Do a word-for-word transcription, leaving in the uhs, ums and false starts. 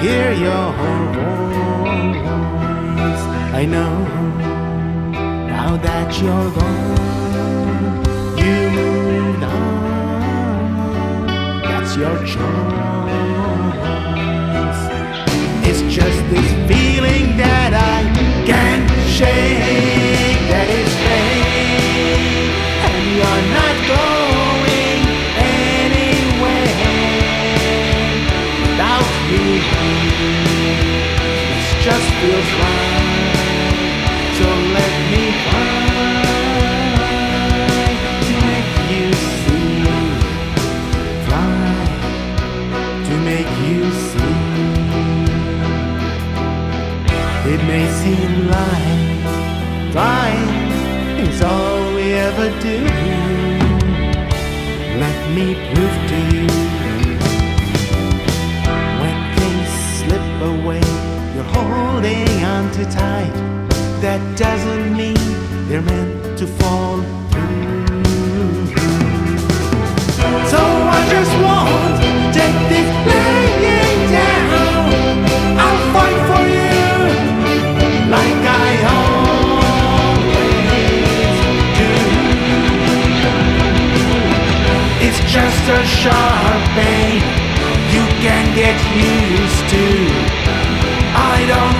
hear your voice. I know now that you're gone, you moved on. That's your choice. It's just this feeling that I can't shake, that is fake, and you're not going anywhere without me. This just feels right, so let me fly to make you see, fly to make you see. It may seem like trying is all we ever do. Let me prove to you, when things slip away, you're holding on too tight. That doesn't mean they're meant to fall through. So I just won't take this laying down. I'll fight for you like I always do. It's just a sharp pain you can get used to. I don't